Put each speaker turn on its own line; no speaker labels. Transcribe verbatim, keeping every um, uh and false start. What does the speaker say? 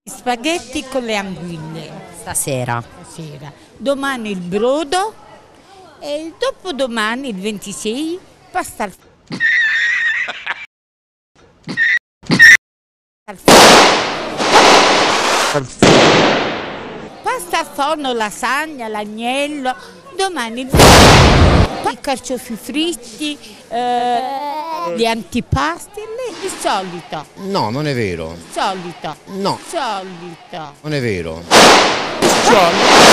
Spaghetti con le anguille
Stasera.
stasera, domani il brodo e dopodomani il ventisei pasta al al pasta al forno, lasagna, l'agnello, domani il i carciofi fritti, eh, gli antipasti, lì, il solito,
No, non è vero.
solito,
No,
solito.
non è vero.
Ciao.